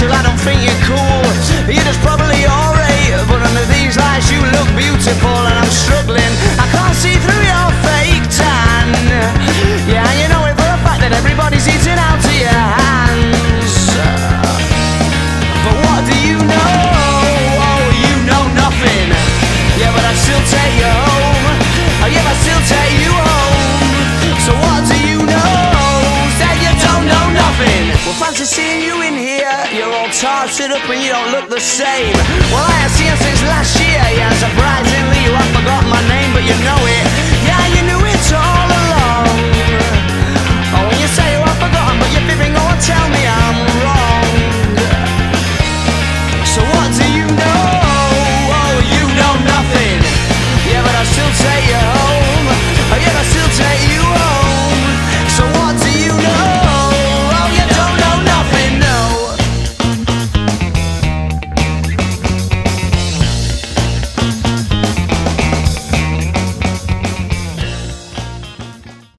still I don't think you're cool. You're just probably alright, but under these lights you look beautiful, and I'm struggling. I can't see through your fake tan. Yeah, you know it for a fact that everybody's eating out of your hands. But what do you know? Oh, you know nothing. Yeah, but I'd still take you home. Oh, yeah, I'd still take you home. So what do you know? Said you don't know nothing. Well, fancy seeing you in here. You're all tarted up and you don't look the same. Well, I have seen you since last year. Yeah, surprisingly you have forgotten my name, but you know it.